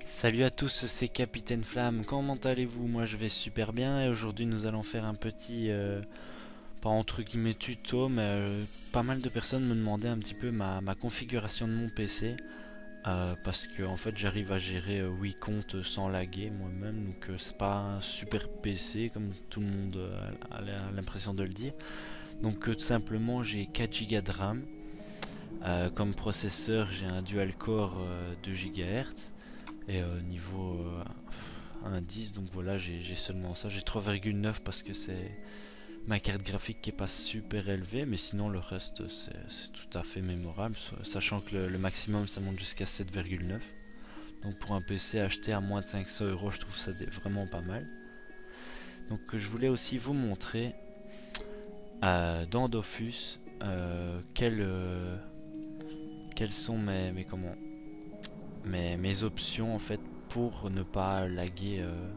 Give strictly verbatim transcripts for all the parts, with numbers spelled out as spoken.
Salut à tous, c'est Capitaine Flamme, comment allez-vous? Moi je vais super bien et aujourd'hui nous allons faire un petit, euh, pas entre guillemets tuto, mais euh, pas mal de personnes me demandaient un petit peu ma, ma configuration de mon P C. Euh, parce que en fait j'arrive à gérer euh, huit comptes sans laguer moi-même, donc euh, c'est pas un super P C comme tout le monde euh, a l'impression de le dire. Donc euh, tout simplement j'ai quatre gigas de RAM. Euh, comme processeur j'ai un dual core euh, deux gigahertz. Et euh, niveau euh, indice, donc voilà, j'ai seulement ça. J'ai trois virgule neuf parce que c'est ma carte graphique qui est pas super élevée, mais sinon le reste c'est tout à fait mémorable, sachant que le, le maximum ça monte jusqu'à sept virgule neuf. Donc pour un P C acheté à moins de cinq cents euros, je trouve ça vraiment pas mal. Donc je voulais aussi vous montrer euh, dans Dofus euh, quelles, euh, quelles sont mes, mes comment mes, mes options en fait pour ne pas laguer. Euh,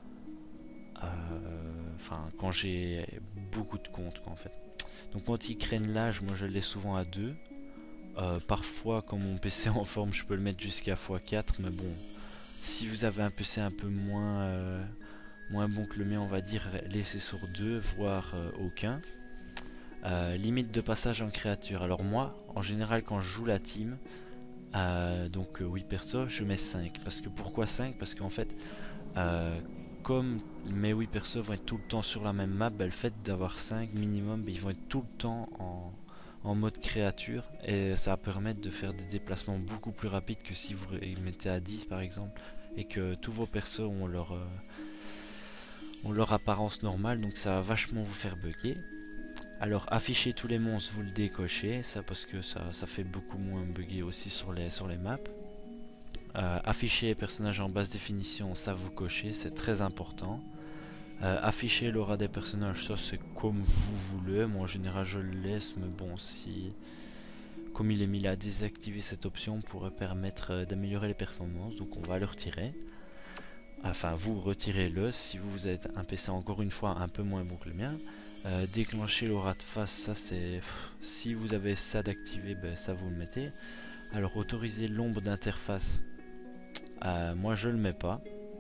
Enfin, euh, quand j'ai beaucoup de comptes, quoi, en fait. Donc anti-crénelage, moi je l'ai souvent à deux. Euh, parfois, quand mon P C est en forme, je peux le mettre jusqu'à fois quatre. Mais bon, si vous avez un P C un peu moins, euh, moins bon que le mien, on va dire, laissez sur deux, voire euh, aucun. Euh, limite de passage en créature. Alors moi, en général, quand je joue la team, euh, donc euh, oui perso, je mets cinq. Parce que pourquoi cinq? Parce qu'en fait, euh, comme mes huit persos vont être tout le temps sur la même map, bah, le fait d'avoir cinq minimum, bah, ils vont être tout le temps en, en mode créature et ça va permettre de faire des déplacements beaucoup plus rapides que si vous les mettez à dix par exemple et que tous vos persos ont leur, euh, ont leur apparence normale, donc ça va vachement vous faire bugger. Alors afficher tous les monstres, vous le décochez, ça parce que ça, ça fait beaucoup moins bugger aussi sur les, sur les maps. Euh, afficher les personnages en basse définition, ça vous cochez, c'est très important. Euh, afficher l'aura des personnages, ça c'est comme vous voulez. Moi en général je le laisse, mais bon, si comme il est mis là, à désactiver cette option pourrait permettre euh, d'améliorer les performances, donc on va le retirer. Enfin, vous retirez-le si vous êtes un P C encore une fois un peu moins bon que le mien. Euh, déclencher l'aura de face, ça c'est si vous avez ça d'activer, ben, ça vous le mettez. Alors autoriser l'ombre d'interface. Euh, moi je le mets pas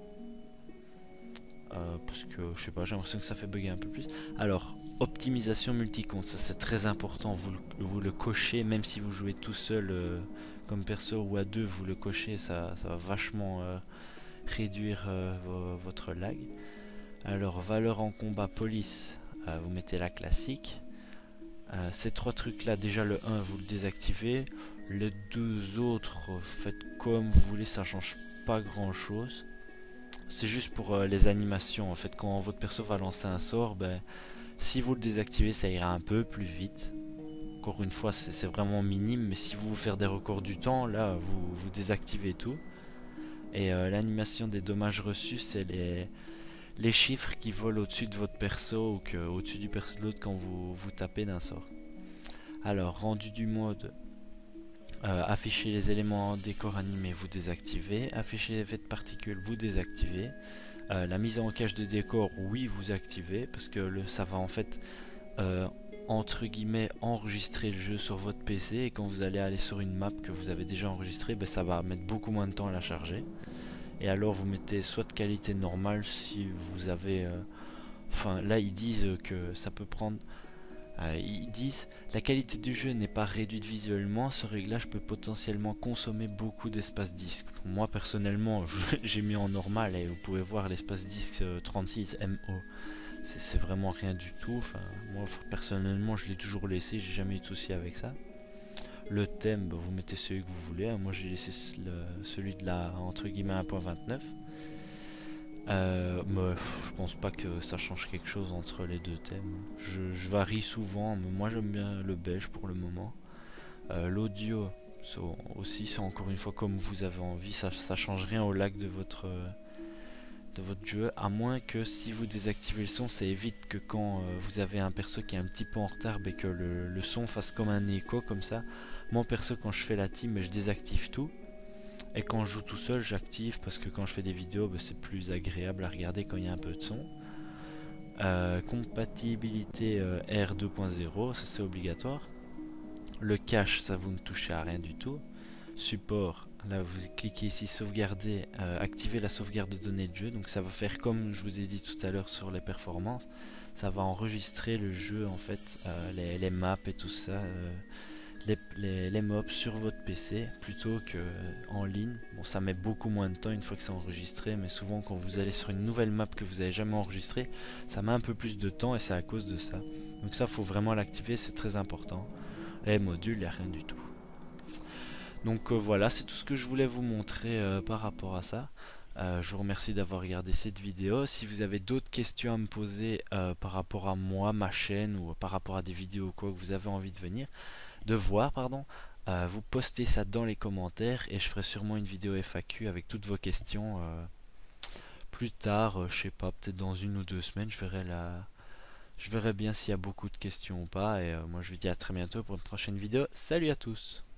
euh, parce que je sais pas, j'ai l'impression que ça fait bugger un peu plus. Alors optimisation multicompte, ça c'est très important, vous le, vous le cochez même si vous jouez tout seul euh, comme perso ou à deux, vous le cochez, ça, ça va vachement euh, réduire euh, vo votre lag. Alors valeur en combat police, euh, vous mettez la classique. Euh, ces trois trucs là, déjà le un vous le désactivez, les deux autres faites comme vous voulez, ça change pas grand chose. C'est juste pour euh, les animations en fait, quand votre perso va lancer un sort, ben, si vous le désactivez ça ira un peu plus vite. Encore une fois c'est vraiment minime, mais si vous voulez faire des records du temps, là vous, vous désactivez tout. Et euh, l'animation des dommages reçus, c'est les, les chiffres qui volent au-dessus de votre perso ou au-dessus du perso de l'autre quand vous, vous tapez d'un sort. Alors rendu du mode, Euh, afficher les éléments en décor animé, vous désactivez. Afficher les effets de particules, vous désactivez. Euh, la mise en cache de décor, oui, vous activez. Parce que le, ça va en fait, euh, entre guillemets, enregistrer le jeu sur votre P C. Et quand vous allez aller sur une map que vous avez déjà enregistrée, ben, ça va mettre beaucoup moins de temps à la charger. Et alors vous mettez soit de qualité normale si vous avez... Euh, enfin, là ils disent que ça peut prendre... Euh, ils disent la qualité du jeu n'est pas réduite visuellement, ce réglage peut potentiellement consommer beaucoup d'espace disque. Moi personnellement j'ai mis en normal et vous pouvez voir l'espace disque euh, trente-six M O, c'est vraiment rien du tout. Enfin, moi personnellement je l'ai toujours laissé, j'ai jamais eu de souci avec ça. Le thème, bah, vous mettez celui que vous voulez, moi j'ai laissé le, celui de la entre guillemets un point vingt-neuf. Euh, mais je pense pas que ça change quelque chose entre les deux thèmes. Je, je varie souvent, mais moi j'aime bien le beige pour le moment. Euh, L'audio so, aussi, c'est encore une fois comme vous avez envie, ça, ça change rien au lag de votre, de votre jeu, à moins que si vous désactivez le son, ça évite que quand euh, vous avez un perso qui est un petit peu en retard, bah, que le, le son fasse comme un écho comme ça. Moi perso quand je fais la team, je désactive tout. Et quand je joue tout seul, j'active parce que quand je fais des vidéos, bah, c'est plus agréable à regarder quand il y a un peu de son. Euh, compatibilité euh, R deux point zéro, ça c'est obligatoire. Le cache, ça vous ne touchez à rien du tout. Support, là vous cliquez ici sauvegarder, euh, activer la sauvegarde de données de jeu. Donc ça va faire comme je vous ai dit tout à l'heure sur les performances, ça va enregistrer le jeu en fait, euh, les, les maps et tout ça, euh, les, les, les mobs sur votre P C plutôt que euh, en ligne. Bon, ça met beaucoup moins de temps une fois que c'est enregistré, mais souvent quand vous allez sur une nouvelle map que vous n'avez jamais enregistrée, ça met un peu plus de temps et c'est à cause de ça. Donc ça faut vraiment l'activer, c'est très important. Les modules, il n'y a rien du tout. Donc euh, voilà, c'est tout ce que je voulais vous montrer euh, par rapport à ça. Euh, je vous remercie d'avoir regardé cette vidéo. Si vous avez d'autres questions à me poser euh, par rapport à moi, ma chaîne, ou par rapport à des vidéos ou quoi que vous avez envie de venir, de voir, pardon, euh, vous postez ça dans les commentaires et je ferai sûrement une vidéo F A Q avec toutes vos questions euh, plus tard, euh, je sais pas, peut-être dans une ou deux semaines, je verrai la... Je verrai bien s'il y a beaucoup de questions ou pas. Et euh, moi je vous dis à très bientôt pour une prochaine vidéo. Salut à tous!